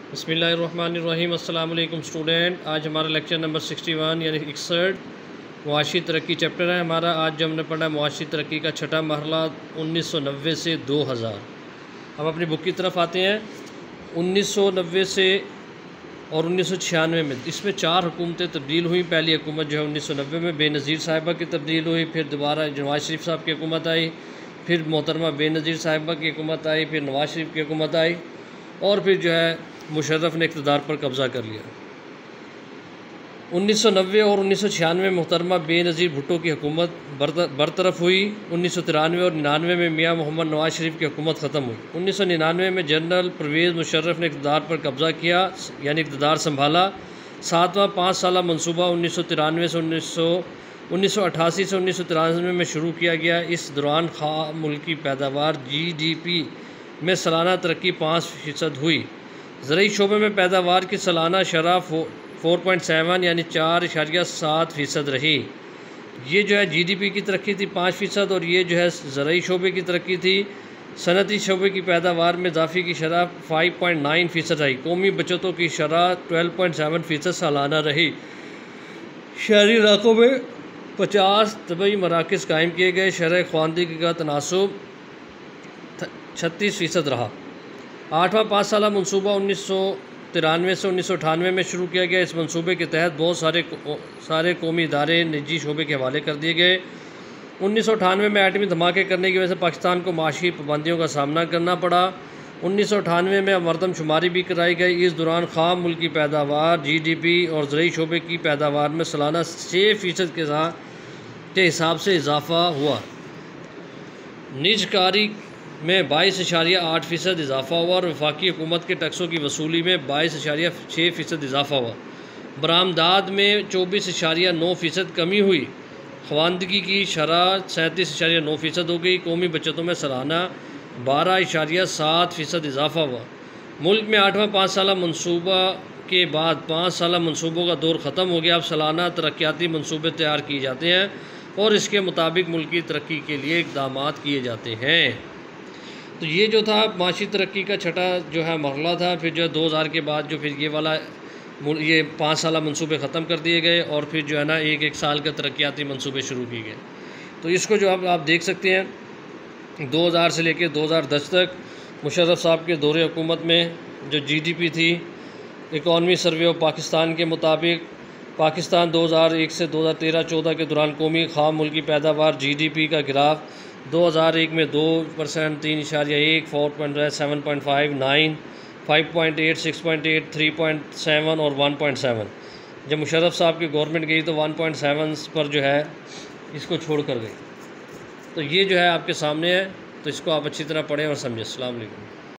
बिस्मिल्लाहिर्रहमानिर्रहीम। अस्सलाम वालेकुम स्टूडेंट। आज हमारा लेक्चर नंबर 61 यानी 61 मुआशी तरक्की चैप्टर है हमारा। आज जो हमने पढ़ा मुआशी तरक्की का छठा मरहला 1990 से 2000। हम अपनी बुक की तरफ आते हैं। 1990 से और 1996 में इसमें 4 हुकूमतें तब्दील हुई। पहली हुकूमत जो है 1990 में बेनज़ीर साहिबा की तब्दील हुई, फिर दोबारा नवाज शरीफ साहब की हुकूमत आई, फिर मोहतरमा बेनज़ीर साहिबा की हुकूमत आई, फिर नवाज शरीफ की हुकूमत आई और फिर जो है मुशर्रफ ने इक़्तिदार पर कब्ज़ा कर लिया। 1990 और 1996 में मोहतरमा बेनज़ीर भुट्टो की हुकूमत बरतरफ हुई। 1993 और 99 में मियाँ मोहम्मद नवाज शरीफ की हुकूमत ख़त्म हुई। 1999 में जनरल परवेज़ मुशर्रफ ने इक़्तिदार पर कब्ज़ा किया यानी इक़्तिदार संभाला। 7वां 5 साला मनसूबा 1993 से 1988 से 1993 में शुरू किया गया। इस दौरान खाम मुल्की पैदावार GDP में सालाना तरक्की 5% हुई। ज़रूरी शोबे में पैदावार की सालाना शरह 4.7 यानी 4.7% रही। ये जो है GDP की तरक्की थी 5% और ये जो है ज़रूरी शोबे की तरक्की थी। सनती शोबे की पैदावार में इजाफ़े की शरह 5.9% रही। कौमी बचतों की शरह 12.7% सालाना रही। शहरी इलाकों में 50 तबई मराकज़ कायम किए गए। शरह ख़वानदगी का तनासुब 36% रहा। 8वां 5 साला मनसूबा 1993 से 1998 में शुरू किया गया। इस मनसूबे के तहत बहुत सारे कौमी इदारे निजी शोबे के हवाले कर दिए गए। 1998 में एटमी धमाके करने की वजह से पाकिस्तान को माशी पाबंदियों का सामना करना पड़ा। 1998 में मरदमशुमारी भी कराई गई। इस दौरान खाम मुल्की पैदावार GDP और ज़रूरी शोबे की पैदावार में सालाना 6% के हिसाब से इजाफ़ा हुआ। निजकारी में 22.8% इजाफ़ा हुआ और वफाकी हुकूमत के टैक्सों की वसूली में 22.6% इजाफ़ा हुआ। बरामदात में 24.9% कमी हुई। ख़वानदगी की शरह 37.9% हो गई। कौमी बचतों में सालाना 12.7% इजाफ़ा हुआ। मुल्क में 8वां 5 साला मनसूबा के बाद 5 साला मनसूबों का दौर ख़त्म हो गया। अब सालाना तरक्याती मनसूबे तैयार किए जाते हैं और इसके मुताबिक मुल्क की तरक्की के लिए इक़दाम किए जाते हैं। तो ये जो था माशी तरक्की का छठा जो है मरहला था। फिर जो है 2000 के बाद जो फिर ये 5 साला मनसूबे ख़त्म कर दिए गए और फिर जो है ना एक साल के तरक्याती मनसूबे शुरू किए गए। तो इसको जो आप देख सकते हैं 2000 से लेकर 2010 तक मुशर्रफ साहब के दौरे हुकूमत में जो GDP थी इकॉनमी सर्वे ऑफ पाकिस्तान के मुताबिक पाकिस्तान 2001 से 2013-14 के दौरान कौमी खाम मुल्की पैदावार GDP का ग्राफ 2001 में 2%, 3.1, 4.7, 7.5, 9, 5.8, 6.8, 3.7 और 1.7। जब मुशर्रफ साहब की गवर्नमेंट गई तो 1.7 पर जो है इसको छोड़ कर गई। तो ये जो है आपके सामने है, तो इसको आप अच्छी तरह पढ़ें और समझें। अस्सलाम वालेकुम।